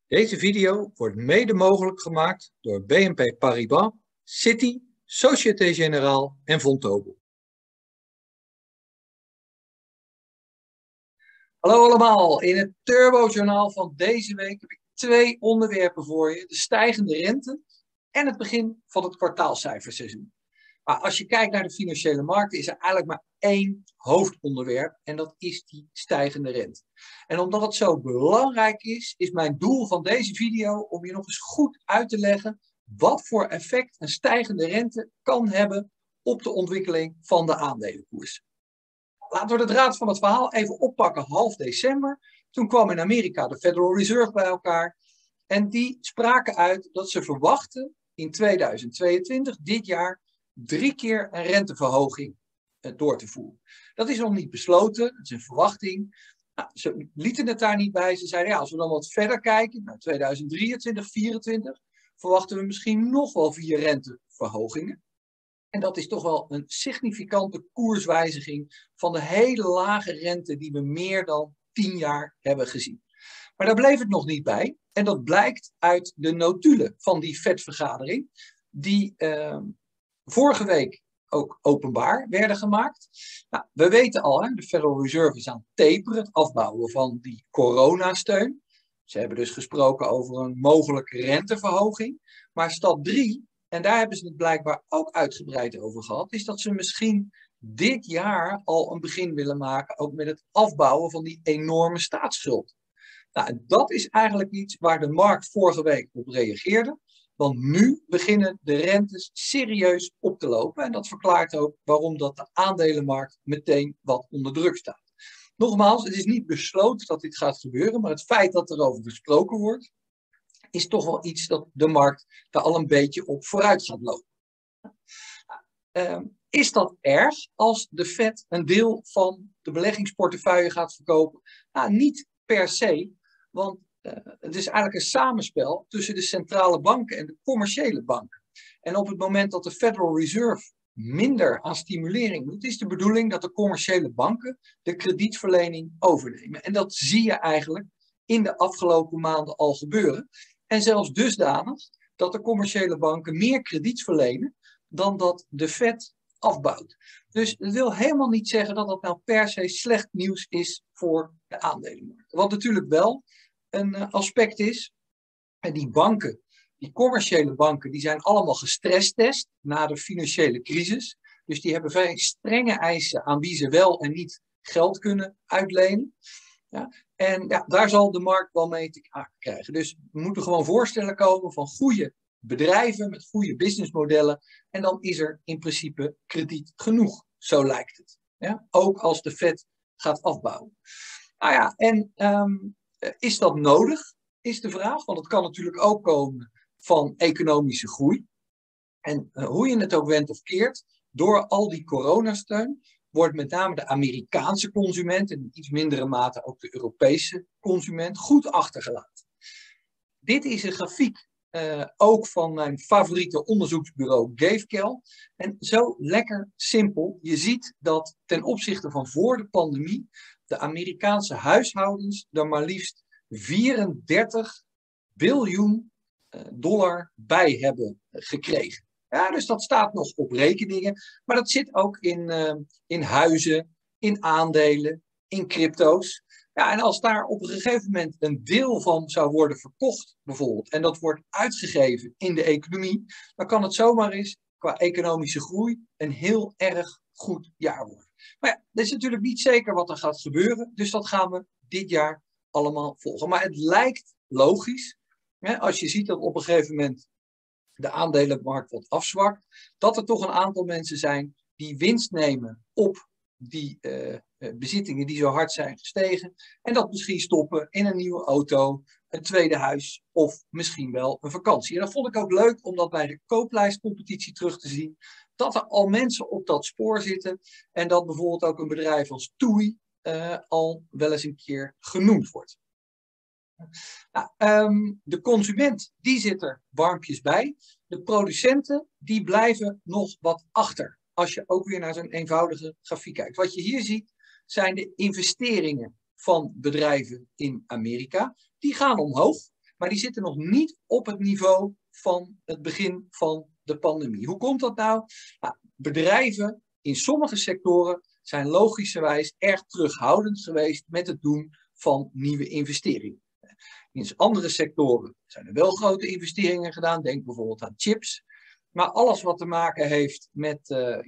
Deze video wordt mede mogelijk gemaakt door BNP Paribas, Citi, Société Générale en Vontobel. Hallo allemaal, in het Turbo-journaal van deze week heb ik twee onderwerpen voor je. De stijgende rente en het begin van het kwartaalcijferseizoen. Maar als je kijkt naar de financiële markten is er eigenlijk maar één hoofdonderwerp en dat is die stijgende rente. En omdat het zo belangrijk is, is mijn doel van deze video om je nog eens goed uit te leggen wat voor effect een stijgende rente kan hebben op de ontwikkeling van de aandelenkoers. Laten we de draad van het verhaal even oppakken half december. Toen kwam in Amerika de Federal Reserve bij elkaar en die spraken uit dat ze verwachten in 2022, dit jaar, 3 keer een renteverhoging door te voeren. Dat is nog niet besloten, dat is een verwachting. Nou, ze lieten het daar niet bij. Ze zeiden, ja, als we dan wat verder kijken, naar 2023, 2024, verwachten we misschien nog wel 4 renteverhogingen. En dat is toch wel een significante koerswijziging van de hele lage rente die we meer dan 10 jaar hebben gezien. Maar daar bleef het nog niet bij. En dat blijkt uit de notulen van die FED-vergadering, die vorige week ook openbaar werden gemaakt. Nou, we weten al, hè, de Federal Reserve is aan het taperen, het afbouwen van die coronasteun. Ze hebben dus gesproken over een mogelijke renteverhoging. Maar stap 3, en daar hebben ze het blijkbaar ook uitgebreid over gehad, is dat ze misschien dit jaar al een begin willen maken, ook met het afbouwen van die enorme staatsschuld. Nou, en dat is eigenlijk iets waar de markt vorige week op reageerde. Want nu beginnen de rentes serieus op te lopen. En dat verklaart ook waarom dat de aandelenmarkt meteen wat onder druk staat. Nogmaals, het is niet besloten dat dit gaat gebeuren. Maar het feit dat erover gesproken wordt, is toch wel iets dat de markt daar al een beetje op vooruit gaat lopen. Is dat erg als de Fed een deel van de beleggingsportefeuille gaat verkopen? Nou, niet per se, want het is eigenlijk een samenspel tussen de centrale banken en de commerciële banken. En op het moment dat de Federal Reserve minder aan stimulering doet, is de bedoeling dat de commerciële banken de kredietverlening overnemen. En dat zie je eigenlijk in de afgelopen maanden al gebeuren. En zelfs dusdanig dat de commerciële banken meer krediet verlenen dan dat de Fed afbouwt. Dus dat wil helemaal niet zeggen dat dat nou per se slecht nieuws is voor de aandelenmarkt. Wat natuurlijk wel een aspect is, en die banken, die commerciële banken, die zijn allemaal gestresstest na de financiële crisis. Dus die hebben vrij strenge eisen aan wie ze wel en niet geld kunnen uitlenen. Ja, en ja, daar zal de markt wel mee te maken krijgen. Dus we moeten gewoon voorstellen komen van goede bedrijven met goede businessmodellen. En dan is er in principe krediet genoeg, zo lijkt het. Ja? Ook als de Fed gaat afbouwen. Nou ja, en is dat nodig, is de vraag. Want het kan natuurlijk ook komen van economische groei. En hoe je het ook wendt of keert, door al die coronasteun wordt met name de Amerikaanse consument en in iets mindere mate ook de Europese consument goed achtergelaten. Dit is een grafiek ook van mijn favoriete onderzoeksbureau Gavekel. En zo lekker simpel. Je ziet dat ten opzichte van voor de pandemie de Amerikaanse huishoudens er maar liefst 34 biljoen dollar bij hebben gekregen. Ja, dus dat staat nog op rekeningen, maar dat zit ook in huizen, in aandelen, in crypto's. Ja, en als daar op een gegeven moment een deel van zou worden verkocht, bijvoorbeeld, en dat wordt uitgegeven in de economie, dan kan het zomaar eens qua economische groei een heel erg goed jaar worden. Maar ja, dat is natuurlijk niet zeker wat er gaat gebeuren, dus dat gaan we dit jaar allemaal volgen. Maar het lijkt logisch, hè, als je ziet dat op een gegeven moment de aandelenmarkt wat afzwakt, dat er toch een aantal mensen zijn die winst nemen op die bezittingen die zo hard zijn gestegen en dat misschien stoppen in een nieuwe auto, een tweede huis of misschien wel een vakantie. En dat vond ik ook leuk om dat bij de kooplijstcompetitie terug te zien, dat er al mensen op dat spoor zitten en dat bijvoorbeeld ook een bedrijf als TUI al wel eens een keer genoemd wordt. Nou, de consument die zit er warmpjes bij. De producenten die blijven nog wat achter. Als je ook weer naar zo'n eenvoudige grafiek kijkt. Wat je hier ziet zijn de investeringen van bedrijven in Amerika. Die gaan omhoog. maar die zitten nog niet op het niveau van het begin van de pandemie. Hoe komt dat nou? Nou, bedrijven in sommige sectoren zijn logischerwijs erg terughoudend geweest met het doen van nieuwe investeringen. In andere sectoren zijn er wel grote investeringen gedaan. Denk bijvoorbeeld aan chips. Maar alles wat te maken heeft met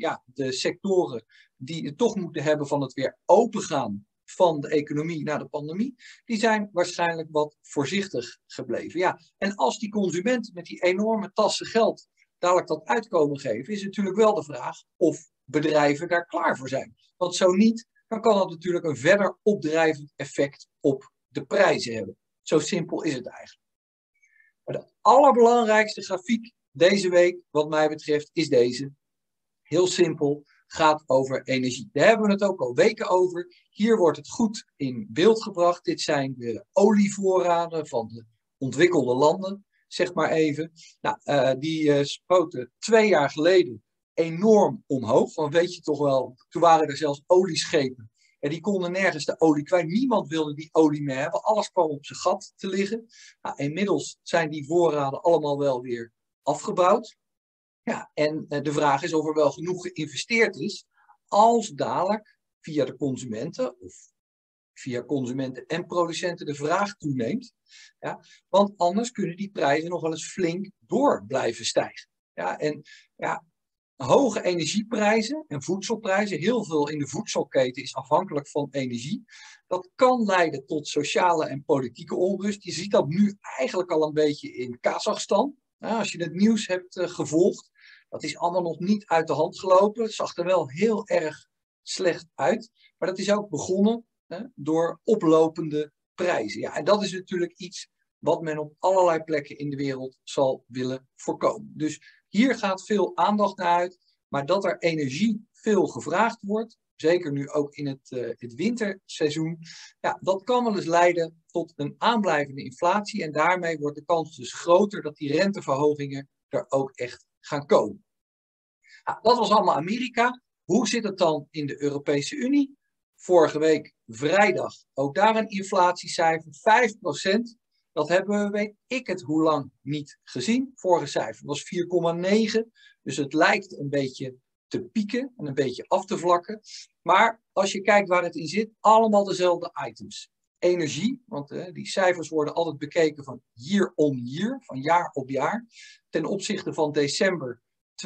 de sectoren die het toch moeten hebben van het weer opengaan van de economie na de pandemie, die zijn waarschijnlijk wat voorzichtig gebleven. Ja, en als die consument met die enorme tassen geld dadelijk dat uitkomen geven, is natuurlijk wel de vraag of bedrijven daar klaar voor zijn. Want zo niet, dan kan dat natuurlijk een verder opdrijvend effect op de prijzen hebben. Zo simpel is het eigenlijk. Maar de allerbelangrijkste grafiek deze week, wat mij betreft, is deze. Heel simpel, gaat over energie. Daar hebben we het ook al weken over. Hier wordt het goed in beeld gebracht. Dit zijn de olievoorraden van de ontwikkelde landen, zeg maar even. Nou, die spoten 2 jaar geleden enorm omhoog. Want weet je toch wel, toen waren er zelfs olieschepen. En die konden nergens de olie kwijt. Niemand wilde die olie meer hebben. Alles kwam op zijn gat te liggen. Nou, inmiddels zijn die voorraden allemaal wel weer afgebouwd. Ja, en de vraag is of er wel genoeg geïnvesteerd is als dadelijk via de consumenten of via consumenten en producenten de vraag toeneemt. Ja, want anders kunnen die prijzen nog wel eens flink door blijven stijgen. Ja, en ja, hoge energieprijzen en voedselprijzen, heel veel in de voedselketen is afhankelijk van energie. Dat kan leiden tot sociale en politieke onrust. Je ziet dat nu eigenlijk al een beetje in Kazachstan. Nou, als je het nieuws hebt gevolgd, dat is allemaal nog niet uit de hand gelopen. Het zag er wel heel erg slecht uit. Maar dat is ook begonnen door oplopende prijzen. Ja, en dat is natuurlijk iets wat men op allerlei plekken in de wereld zal willen voorkomen. Dus hier gaat veel aandacht naar uit. Maar dat er energie veel gevraagd wordt, zeker nu ook in het winterseizoen, ja, dat kan wel eens leiden tot een aanblijvende inflatie. En daarmee wordt de kans dus groter dat die renteverhogingen er ook echt gaan komen. Nou, dat was allemaal Amerika. Hoe zit het dan in de Europese Unie? Vorige week vrijdag, ook daar een inflatiecijfer, 5%. Dat hebben we, weet ik het hoe lang, niet gezien. Vorige cijfer was 4,9. Dus het lijkt een beetje te pieken en een beetje af te vlakken. Maar als je kijkt waar het in zit, allemaal dezelfde items. Energie, want die cijfers worden altijd bekeken van year on year, van jaar op jaar. Ten opzichte van december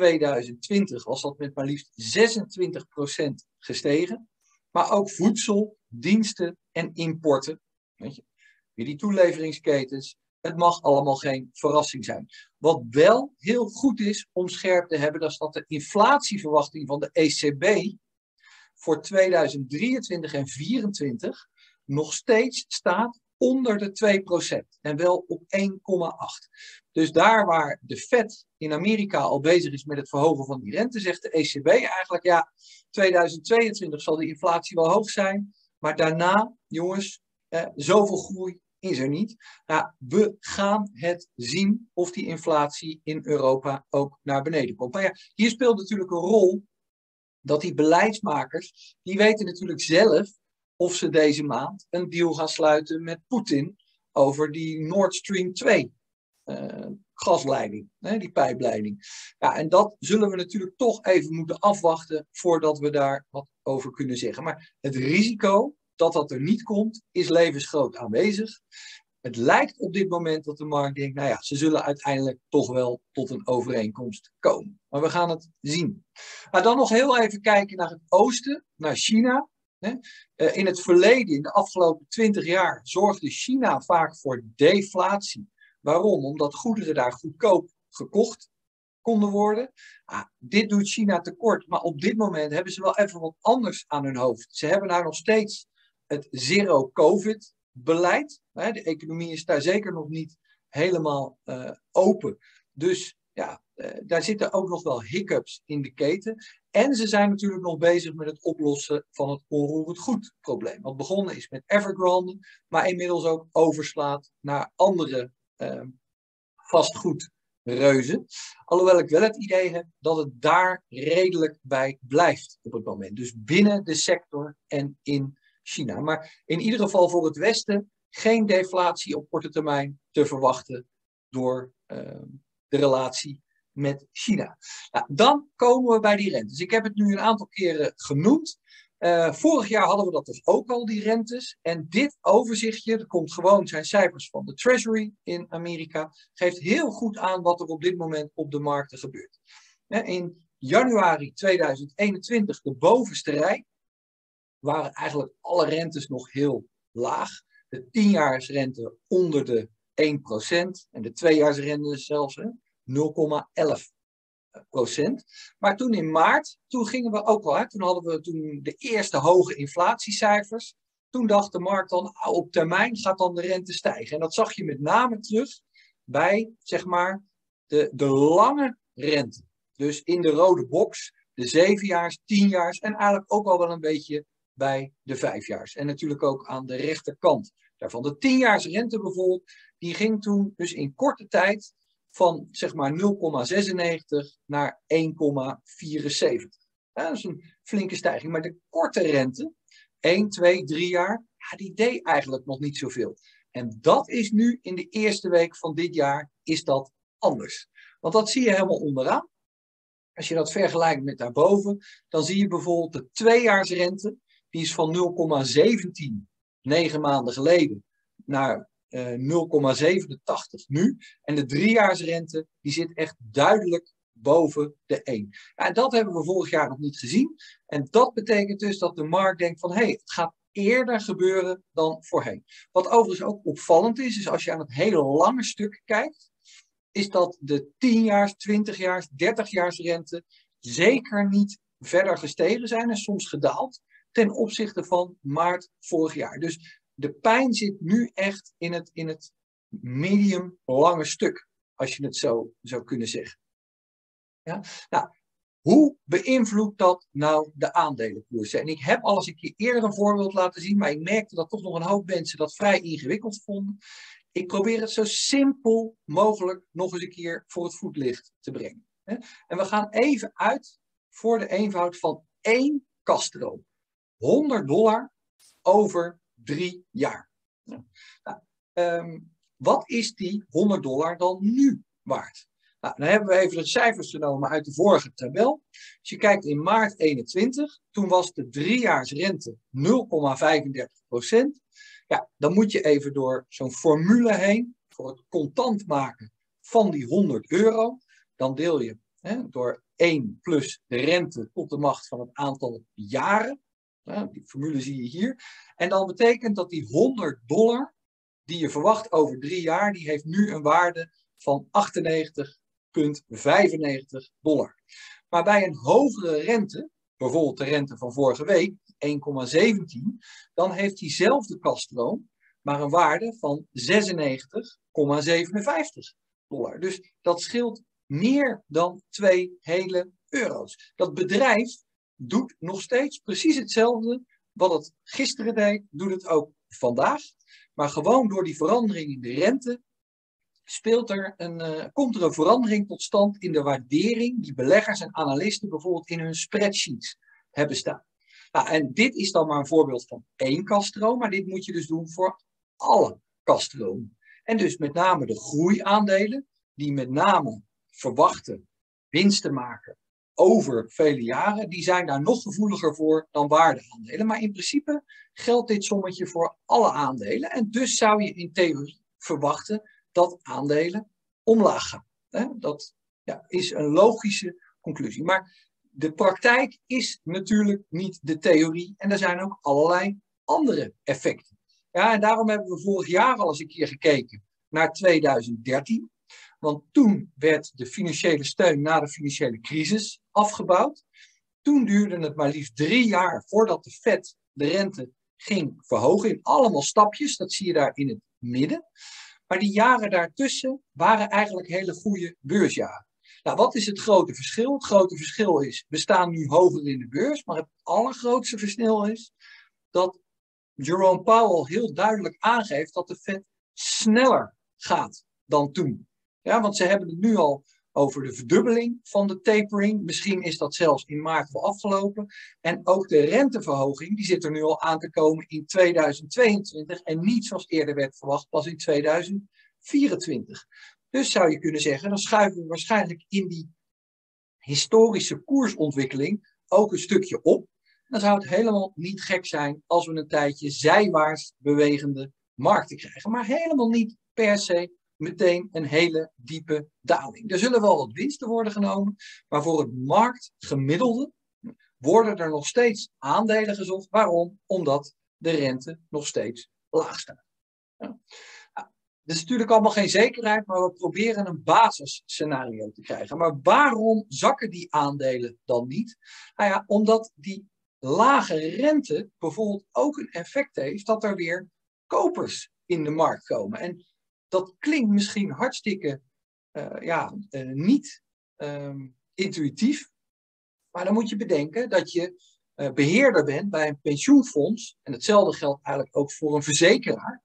2020 was dat met maar liefst 26% gestegen. Maar ook voedsel, diensten en importen. Weet je, weer die toeleveringsketens. Het mag allemaal geen verrassing zijn. Wat wel heel goed is om scherp te hebben, dat is dat de inflatieverwachting van de ECB voor 2023 en 2024 nog steeds staat onder de 2% en wel op 1,8. Dus daar waar de Fed in Amerika al bezig is met het verhogen van die rente, zegt de ECB eigenlijk, ja, 2022 zal de inflatie wel hoog zijn, maar daarna, jongens, zoveel groei is er niet. Nou, we gaan het zien of die inflatie in Europa ook naar beneden komt. Maar ja, hier speelt natuurlijk een rol dat die beleidsmakers, die weten natuurlijk zelf of ze deze maand een deal gaan sluiten met Poetin over die Nord Stream 2 gasleiding, die pijpleiding. Ja, en dat zullen we natuurlijk toch even moeten afwachten voordat we daar wat over kunnen zeggen. Maar het risico dat dat er niet komt, is levensgroot aanwezig. Het lijkt op dit moment dat de markt denkt, nou ja, ze zullen uiteindelijk toch wel tot een overeenkomst komen. Maar we gaan het zien. Maar dan nog heel even kijken naar het oosten, naar China. In het verleden, in de afgelopen 20 jaar, zorgde China vaak voor deflatie. Waarom? Omdat goederen daar goedkoop gekocht konden worden. Dit doet China tekort, maar op dit moment hebben ze wel even wat anders aan hun hoofd. Ze hebben daar nog steeds het zero-covid-beleid. De economie is daar zeker nog niet helemaal open. Dus ja, daar zitten ook nog wel hiccups in de keten. En ze zijn natuurlijk nog bezig met het oplossen van het onroerend goed probleem. Wat begonnen is met Evergrande, maar inmiddels ook overslaat naar andere vastgoedreuzen. Alhoewel ik wel het idee heb dat het daar redelijk bij blijft op het moment. Dus binnen de sector en in China. Maar in ieder geval voor het Westen geen deflatie op korte termijn te verwachten door de relatie met China. Nou, dan komen we bij die rentes. Ik heb het nu een aantal keren genoemd. Vorig jaar hadden we dat dus ook al, die rentes. En dit overzichtje, dat komt gewoon, zijn cijfers van de Treasury in Amerika, geeft heel goed aan wat er op dit moment op de markten gebeurt. In januari 2021, de bovenste rij, waren eigenlijk alle rentes nog heel laag. De 10-jaarsrente onder de 1% en de 2-jaarsrente zelfs 0,11%. Maar toen in maart, toen gingen we ook al, toen hadden we de eerste hoge inflatiecijfers. Toen dacht de markt dan, op termijn gaat dan de rente stijgen. En dat zag je met name terug bij, zeg maar, de lange rente. Dus in de rode box, de 7-jaars, 10-jaars en eigenlijk ook al wel een beetje bij de 5-jaars. En natuurlijk ook aan de rechterkant daarvan. De 10-jaars rente bijvoorbeeld, die ging toen dus in korte tijd van zeg maar 0,96 naar 1,74. Ja, dat is een flinke stijging. Maar de korte rente, 1, 2, 3 jaar, ja, die deed eigenlijk nog niet zoveel. En dat is nu in de eerste week van dit jaar is dat anders. Want dat zie je helemaal onderaan. Als je dat vergelijkt met daarboven, dan zie je bijvoorbeeld de 2-jaarsrente. Die is van 0,17 9 maanden geleden naar 0,87 nu. En de 3-jaarsrente die zit echt duidelijk boven de 1. Ja, en dat hebben we vorig jaar nog niet gezien. En dat betekent dus dat de markt denkt van het gaat eerder gebeuren dan voorheen. Wat overigens ook opvallend is als je aan het hele lange stuk kijkt, is dat de 10-jaars, 20-jaars, 30-jaarsrente zeker niet verder gestegen zijn en soms gedaald ten opzichte van maart vorig jaar. Dus de pijn zit nu echt in het medium lange stuk, als je het zo zou kunnen zeggen. Ja? Nou, hoe beïnvloedt dat nou de aandelenkoersen? En ik heb al eens een keer eerder een voorbeeld laten zien, maar ik merkte dat toch nog een hoop mensen dat vrij ingewikkeld vonden. Ik probeer het zo simpel mogelijk nog eens een keer voor het voetlicht te brengen. En we gaan even uit voor de eenvoud van 1 kaststroom. $100 over 3 jaar. Wat is die $100 dan nu waard? Nou, dan hebben we even de cijfers genomen uit de vorige tabel. Als je kijkt in maart 21, toen was de 3-jaarsrente 0,35%. Ja, dan moet je even door zo'n formule heen voor het contant maken van die €100. Dan deel je door 1 plus de rente tot de macht van het aantal jaren. Die formule zie je hier. En dan betekent dat die $100 die je verwacht over 3 jaar, die heeft nu een waarde van $98,95. Maar bij een hogere rente, bijvoorbeeld de rente van vorige week, 1,17, dan heeft diezelfde kaststroom maar een waarde van $96,57. Dus dat scheelt meer dan 2 hele euro's. Dat bedrijf doet nog steeds precies hetzelfde wat het gisteren deed, doet het ook vandaag. Maar gewoon door die verandering in de rente komt er een verandering tot stand in de waardering die beleggers en analisten bijvoorbeeld in hun spreadsheets hebben staan. Nou, en dit is dan maar een voorbeeld van 1 kaststroom, maar dit moet je dus doen voor alle kaststromen. En dus met name de groeiaandelen, die met name verwachten winst te maken over vele jaren, die zijn daar nog gevoeliger voor dan waardeaandelen. Maar in principe geldt dit sommetje voor alle aandelen. En dus zou je in theorie verwachten dat aandelen omlaag gaan. Dat is een logische conclusie. Maar de praktijk is natuurlijk niet de theorie. En er zijn ook allerlei andere effecten. Ja, en daarom hebben we vorig jaar al eens een keer gekeken naar 2013. Want toen werd de financiële steun na de financiële crisis afgebouwd. Toen duurde het maar liefst 3 jaar voordat de Fed de rente ging verhogen. In allemaal stapjes, dat zie je daar in het midden. Maar die jaren daartussen waren eigenlijk hele goede beursjaren. Nou, wat is het grote verschil? Het grote verschil is, we staan nu hoger in de beurs. Maar het allergrootste verschil is dat Jerome Powell heel duidelijk aangeeft dat de Fed sneller gaat dan toen. Ja, want ze hebben het nu al over de verdubbeling van de tapering. Misschien is dat zelfs in maart wel afgelopen. En ook de renteverhoging, die zit er nu al aan te komen in 2022. En niet zoals eerder werd verwacht, pas in 2024. Dus zou je kunnen zeggen, dan schuiven we waarschijnlijk in die historische koersontwikkeling ook een stukje op. Dan zou het helemaal niet gek zijn als we een tijdje zijwaarts bewegende markten krijgen. Maar helemaal niet per se meteen een hele diepe daling. Er zullen wel wat winsten worden genomen, maar voor het marktgemiddelde worden er nog steeds aandelen gezocht. Waarom? Omdat de rente nog steeds laag staat. Ja. Dat is natuurlijk allemaal geen zekerheid, maar we proberen een basisscenario te krijgen. Maar waarom zakken die aandelen dan niet? Nou ja, omdat die lage rente bijvoorbeeld ook een effect heeft dat er weer kopers in de markt komen. En dat klinkt misschien hartstikke niet intuïtief, maar dan moet je bedenken dat je beheerder bent bij een pensioenfonds. En hetzelfde geldt eigenlijk ook voor een verzekeraar.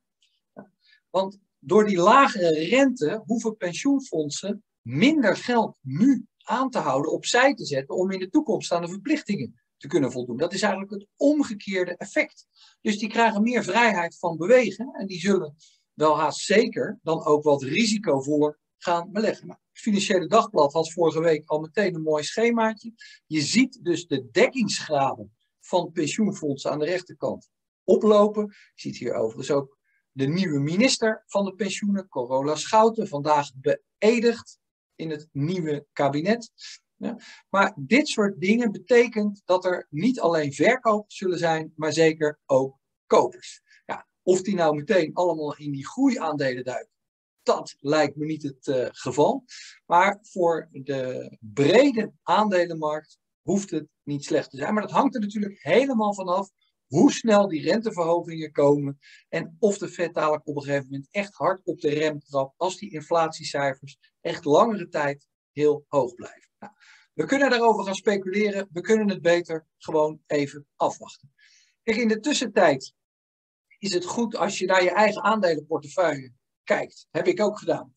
Want door die lagere rente hoeven pensioenfondsen minder geld nu aan te houden, opzij te zetten om in de toekomst aan de verplichtingen te kunnen voldoen. Dat is eigenlijk het omgekeerde effect. Dus die krijgen meer vrijheid van bewegen en die zullen wel haast zeker dan ook wat risicovoller gaan beleggen. Nou, het Financiële Dagblad had vorige week al meteen een mooi schemaatje. Je ziet dus de dekkingsgraden van pensioenfondsen aan de rechterkant oplopen. Je ziet hier overigens ook de nieuwe minister van de pensioenen, Carola Schouten, vandaag beëdigd in het nieuwe kabinet. Ja. Maar dit soort dingen betekent dat er niet alleen verkopers zullen zijn, maar zeker ook kopers. Ja, of die nou meteen allemaal in die groeiaandelen duiken, dat lijkt me niet het geval. Maar voor de brede aandelenmarkt hoeft het niet slecht te zijn. Maar dat hangt er natuurlijk helemaal vanaf hoe snel die renteverhogingen komen en of de Fed dadelijk op een gegeven moment echt hard op de rem trapt als die inflatiecijfers echt langere tijd heel hoog blijven. Nou, we kunnen daarover gaan speculeren, we kunnen het beter gewoon even afwachten. Kijk, in de tussentijd is het goed als je naar je eigen aandelenportefeuille kijkt. Heb ik ook gedaan.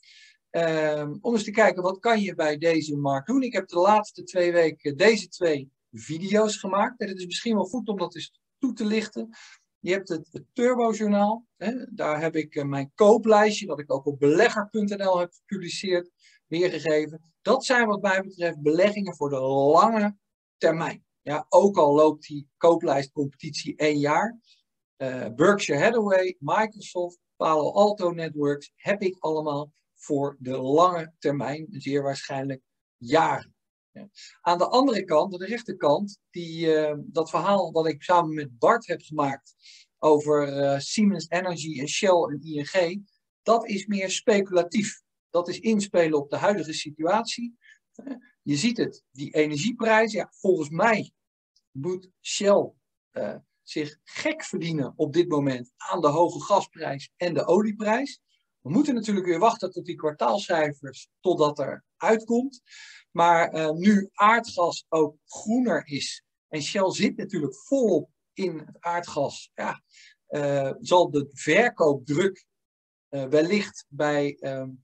Om eens te kijken, wat kan je bij deze markt doen? Ik heb de laatste 2 weken deze 2 video's gemaakt. En het is misschien wel goed om dat eens toe te lichten. Je hebt het Turbo-journaal. Daar heb ik mijn kooplijstje, dat ik ook op belegger.nl heb gepubliceerd, weergegeven. Dat zijn wat mij betreft beleggingen voor de lange termijn. Ja, ook al loopt die kooplijstcompetitie 1 jaar. Berkshire Hathaway, Microsoft, Palo Alto Networks heb ik allemaal voor de lange termijn, zeer waarschijnlijk jaren. Ja. Aan de andere kant, aan de rechterkant, dat verhaal wat ik samen met Bart heb gemaakt over Siemens Energy en Shell en ING, dat is meer speculatief. Dat is inspelen op de huidige situatie. Je ziet het, die energieprijzen, ja, volgens mij moet Shell zich gek verdienen op dit moment aan de hoge gasprijs en de olieprijs. We moeten natuurlijk weer wachten tot die kwartaalcijfers, totdat er uitkomt. Maar nu aardgas ook groener is en Shell zit natuurlijk volop in het aardgas, ja, zal de verkoopdruk wellicht bij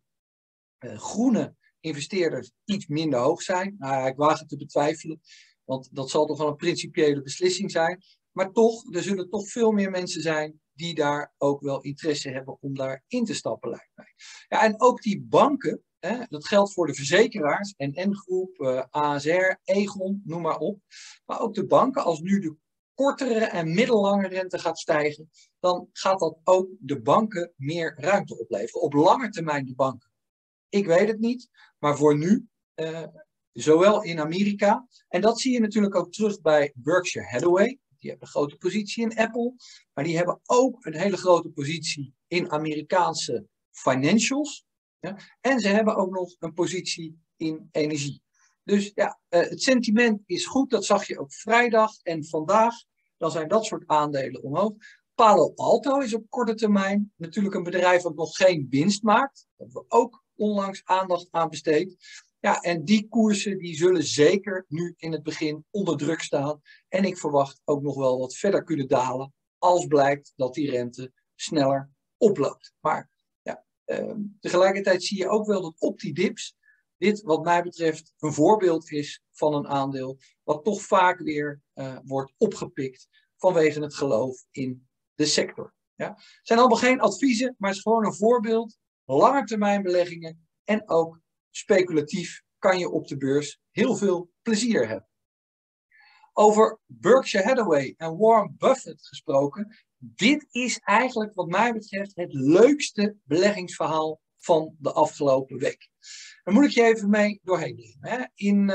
groene investeerders iets minder hoog zijn. Nou, ik waag het te betwijfelen, want dat zal toch wel een principiële beslissing zijn. Maar toch, er zullen toch veel meer mensen zijn die daar ook wel interesse hebben om daar in te stappen, lijkt mij. Ja, en ook die banken, dat geldt voor de verzekeraars, NN-groep, ASR, Egon, noem maar op. Maar ook de banken, als nu de kortere en middellange rente gaat stijgen, dan gaat dat ook de banken meer ruimte opleveren. Op lange termijn de banken. Ik weet het niet, maar voor nu, zowel in Amerika, en dat zie je natuurlijk ook terug bij Berkshire Hathaway. Die hebben een grote positie in Apple, maar die hebben ook een hele grote positie in Amerikaanse financials. Ja, en ze hebben ook nog een positie in energie. Dus ja, het sentiment is goed, dat zag je ook vrijdag en vandaag. Dan zijn dat soort aandelen omhoog. Palo Alto is op korte termijn natuurlijk een bedrijf dat nog geen winst maakt. Daar hebben we ook onlangs aandacht aan besteed. Ja, en die koersen die zullen zeker nu in het begin onder druk staan. En ik verwacht ook nog wel wat verder kunnen dalen als blijkt dat die rente sneller oploopt. Maar ja, tegelijkertijd zie je ook wel dat op die dips dit wat mij betreft een voorbeeld is van een aandeel wat toch vaak weer wordt opgepikt vanwege het geloof in de sector. Ja. Het zijn allemaal geen adviezen, maar het is gewoon een voorbeeld. Langetermijnbeleggingen en ook speculatief kan je op de beurs heel veel plezier hebben. Over Berkshire Hathaway en Warren Buffett gesproken. Dit is eigenlijk wat mij betreft het leukste beleggingsverhaal van de afgelopen week. Daar moet ik je even mee doorheen nemen. In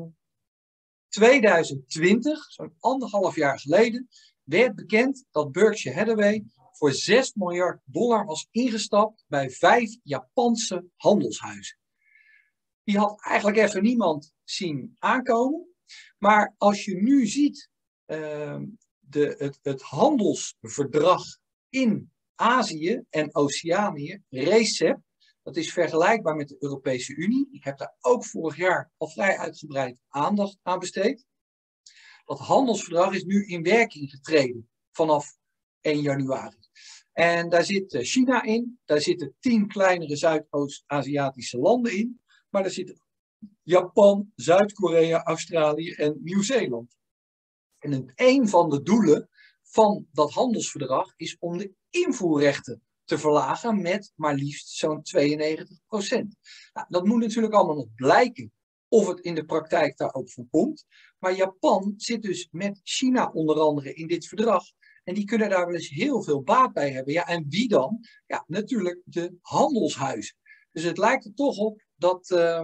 2020, zo'n 1,5 jaar geleden, werd bekend dat Berkshire Hathaway voor $6 miljard was ingestapt bij 5 Japanse handelshuizen. Die had eigenlijk even niemand zien aankomen. Maar als je nu ziet het handelsverdrag in Azië en Oceanië, RCEP, dat is vergelijkbaar met de Europese Unie. Ik heb daar ook vorig jaar al vrij uitgebreid aandacht aan besteed. Dat handelsverdrag is nu in werking getreden vanaf 1 januari. En daar zit China in, daar zitten 10 kleinere Zuidoost-Aziatische landen in, maar daar zitten Japan, Zuid-Korea, Australië en Nieuw-Zeeland. En een van de doelen van dat handelsverdrag is om de invoerrechten te verlagen met maar liefst zo'n 92%. Nou, dat moet natuurlijk allemaal nog blijken of het in de praktijk daar ook van komt. Maar Japan zit dus met China onder andere in dit verdrag. En die kunnen daar wel eens heel veel baat bij hebben. Ja, en wie dan? Ja, natuurlijk de handelshuizen. Dus het lijkt er toch op dat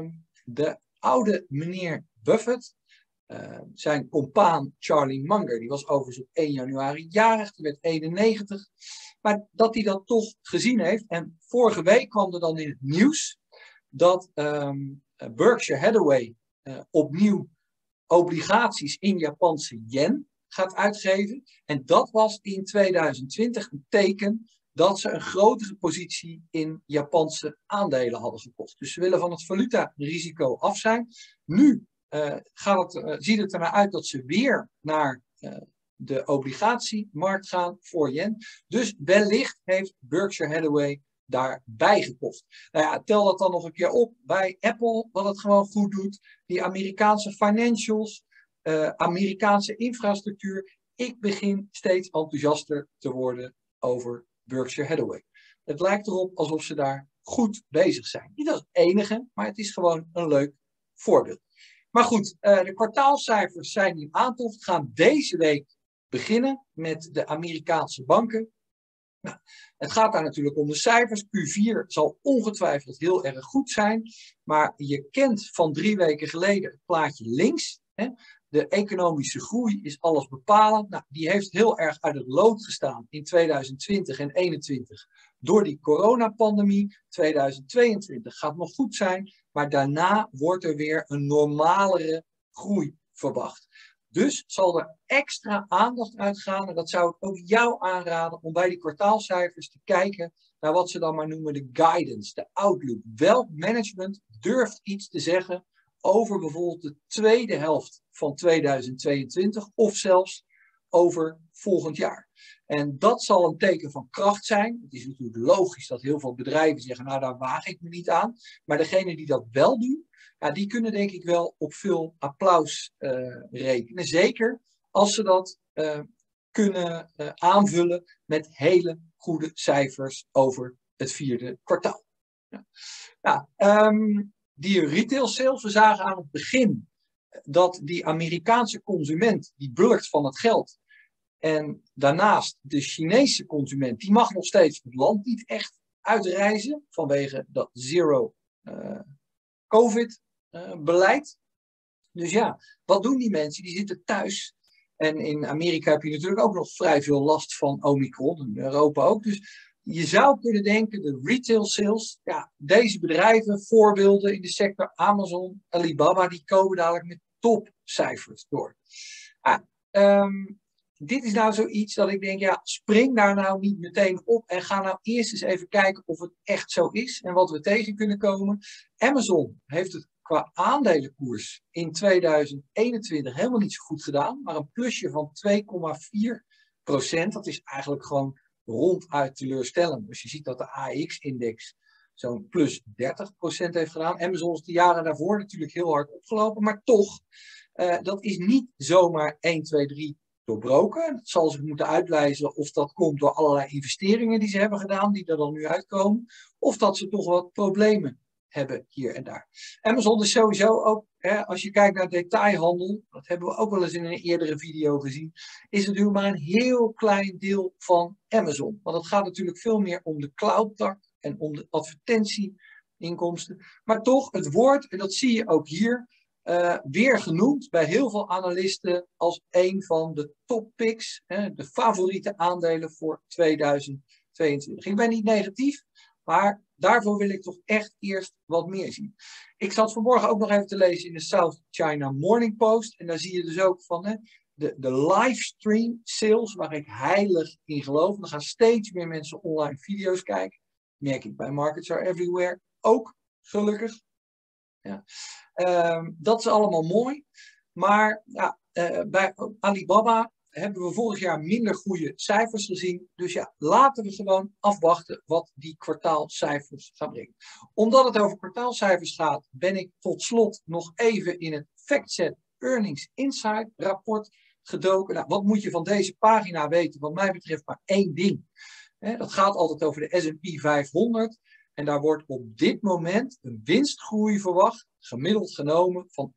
de oude meneer Buffett, zijn compaan Charlie Munger, die was overigens op 1 januari jarig, die werd 91, maar dat hij dat toch gezien heeft. En vorige week kwam er dan in het nieuws dat Berkshire Hathaway opnieuw obligaties in Japanse yen gaat uitgeven. En dat was in 2020 een teken dat ze een grotere positie in Japanse aandelen hadden gekocht. Dus ze willen van het valutarisico af zijn. Nu ziet het er naar uit dat ze weer naar de obligatiemarkt gaan voor yen. Dus wellicht heeft Berkshire Hathaway daarbij gekocht. Nou ja, tel dat dan nog een keer op bij Apple, wat het gewoon goed doet. Die Amerikaanse financials, Amerikaanse infrastructuur. Ik begin steeds enthousiaster te worden over Berkshire Hathaway. Het lijkt erop alsof ze daar goed bezig zijn. Niet als enige, maar het is gewoon een leuk voorbeeld. Maar goed, de kwartaalcijfers zijn in aantocht. Gaan deze week beginnen met de Amerikaanse banken. Nou, het gaat daar natuurlijk om de cijfers. Q4 zal ongetwijfeld heel erg goed zijn. Maar je kent van 3 weken geleden het plaatje links. Hè? De economische groei is alles bepalend. Nou, die heeft heel erg uit het lood gestaan in 2020 en 2021 door die coronapandemie. 2022 gaat nog goed zijn, maar daarna wordt er weer een normalere groei verwacht. Dus zal er extra aandacht uitgaan, en dat zou ik ook jou aanraden om bij die kwartaalcijfers te kijken naar wat ze dan maar noemen de guidance, de outlook. Welk management durft iets te zeggen over bijvoorbeeld de tweede helft van 2022 of zelfs over volgend jaar. En dat zal een teken van kracht zijn. Het is natuurlijk logisch dat heel veel bedrijven zeggen, nou daar waag ik me niet aan. Maar degenen die dat wel doen, ja, die kunnen denk ik wel op veel applaus rekenen. Zeker als ze dat kunnen aanvullen met hele goede cijfers over het 4e kwartaal. Ja. Die retail sales, we zagen aan het begin dat die Amerikaanse consument, die bulkt van het geld. En daarnaast de Chinese consument, die mag nog steeds het land niet echt uitreizen vanwege dat zero COVID beleid. Dus ja, wat doen die mensen? Die zitten thuis. En in Amerika heb je natuurlijk ook nog vrij veel last van Omicron. In Europa ook. Dus je zou kunnen denken, de retail sales, ja, deze bedrijven, voorbeelden in de sector, Amazon, Alibaba, die komen dadelijk met topcijfers door. Dit is nou zoiets dat ik denk, ja, spring daar nou niet meteen op en ga nou eerst eens even kijken of het echt zo is en wat we tegen kunnen komen. Amazon heeft het qua aandelenkoers in 2021 helemaal niet zo goed gedaan, maar een plusje van 2,4%. Dat is eigenlijk gewoon ronduit teleurstellend. Dus je ziet dat de AX-index zo'n plus 30% heeft gedaan. Amazon is de jaren daarvoor natuurlijk heel hard opgelopen, maar toch, dat is niet zomaar 1, 2, 3 doorbroken. Het zal zich moeten uitwijzen of dat komt door allerlei investeringen die ze hebben gedaan, die er dan nu uitkomen, of dat ze toch wat problemen hebben hier en daar. Amazon is sowieso ook, als je kijkt naar detailhandel, dat hebben we ook wel eens in een eerdere video gezien, is natuurlijk maar een heel klein deel van Amazon. Want het gaat natuurlijk veel meer om de cloud-tak en om de advertentieinkomsten. Maar toch, het wordt, en dat zie je ook hier, weer genoemd bij heel veel analisten als een van de top picks, de favoriete aandelen voor 2022. Ik ben niet negatief, maar daarvoor wil ik toch echt eerst wat meer zien. Ik zat vanmorgen ook nog even te lezen in de South China Morning Post. En daar zie je dus ook van de livestream sales, waar ik heilig in geloof. Er gaan steeds meer mensen online video's kijken. Merk ik bij Markets Are Everywhere ook, gelukkig. Ja. Dat is allemaal mooi. Maar ja, bij Alibaba hebben we vorig jaar minder goede cijfers gezien. Dus ja, laten we gewoon afwachten wat die kwartaalcijfers gaan brengen. Omdat het over kwartaalcijfers gaat, ben ik tot slot nog even in het FactSet Earnings Insight rapport gedoken. Nou, wat moet je van deze pagina weten? Wat mij betreft maar één ding. Dat gaat altijd over de S&P 500. En daar wordt op dit moment een winstgroei verwacht, gemiddeld genomen, van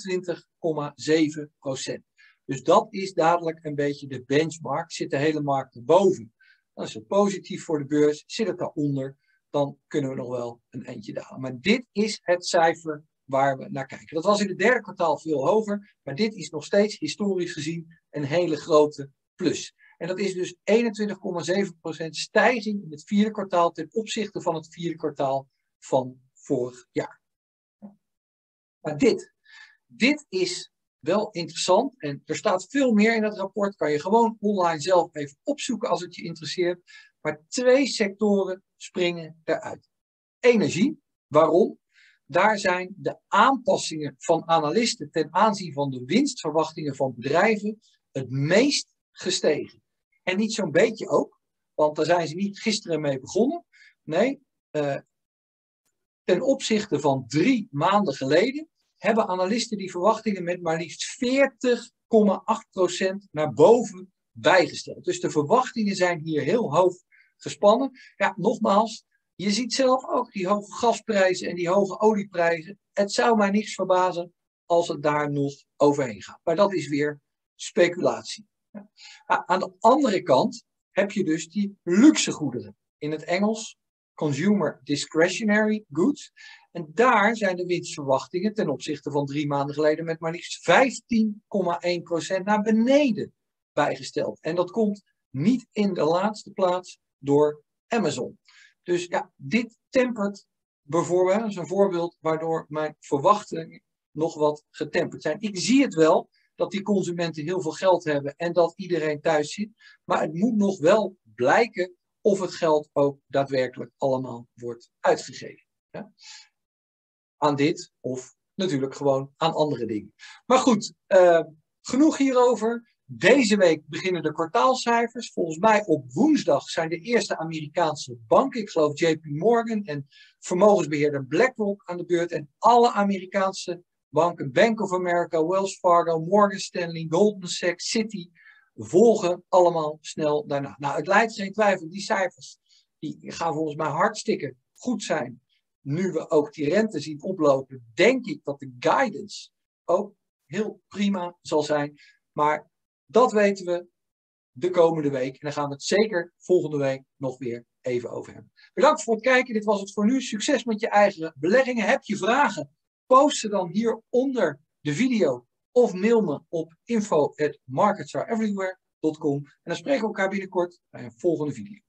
21,7%. Dus dat is dadelijk een beetje de benchmark. Zit de hele markt erboven, dan is het positief voor de beurs. Zit het daaronder, dan kunnen we nog wel een eindje dalen. Maar dit is het cijfer waar we naar kijken. Dat was in het derde kwartaal veel hoger, maar dit is nog steeds historisch gezien een hele grote plus. En dat is dus 21,7% stijging in het vierde kwartaal ten opzichte van het vierde kwartaal van vorig jaar. Maar dit is wel interessant en er staat veel meer in het rapport. Kan je gewoon online zelf even opzoeken als het je interesseert. Maar 2 sectoren springen eruit. Energie, waarom? Daar zijn de aanpassingen van analisten ten aanzien van de winstverwachtingen van bedrijven het meest gestegen. En niet zo'n beetje ook, want daar zijn ze niet gisteren mee begonnen. Nee, ten opzichte van 3 maanden geleden hebben analisten die verwachtingen met maar liefst 40,8% naar boven bijgesteld. Dus de verwachtingen zijn hier heel hoog gespannen. Ja, nogmaals, je ziet zelf ook die hoge gasprijzen en die hoge olieprijzen. Het zou mij niks verbazen als het daar nog overheen gaat. Maar dat is weer speculatie. Ja. Aan de andere kant heb je dus die luxe goederen. In het Engels consumer discretionary goods. En daar zijn de winstverwachtingen ten opzichte van 3 maanden geleden met maar liefst 15,1% naar beneden bijgesteld. En dat komt niet in de laatste plaats door Amazon. Dus ja, dit tempert bijvoorbeeld, dat is een voorbeeld waardoor mijn verwachtingen nog wat getemperd zijn. Ik zie het wel dat die consumenten heel veel geld hebben en dat iedereen thuis zit. Maar het moet nog wel blijken of het geld ook daadwerkelijk allemaal wordt uitgegeven. Ja? Aan dit of natuurlijk gewoon aan andere dingen. Maar goed, genoeg hierover. Deze week beginnen de kwartaalcijfers. Volgens mij op woensdag zijn de eerste Amerikaanse banken, ik geloof JP Morgan en vermogensbeheerder BlackRock aan de beurt. En alle Amerikaanse banken, Bank of America, Wells Fargo, Morgan Stanley, Goldman Sachs, Citi, volgen allemaal snel daarna. Nou, het lijdt geen twijfel, die cijfers die gaan volgens mij hartstikke goed zijn. Nu we ook die rente zien oplopen, denk ik dat de guidance ook heel prima zal zijn. Maar dat weten we de komende week. En daar gaan we het zeker volgende week nog weer even over hebben. Bedankt voor het kijken. Dit was het voor nu. Succes met je eigen beleggingen. Heb je vragen? Post ze dan hier onder de video. Of mail me op info@marketsareverywhere.com. En dan spreken we elkaar binnenkort bij een volgende video.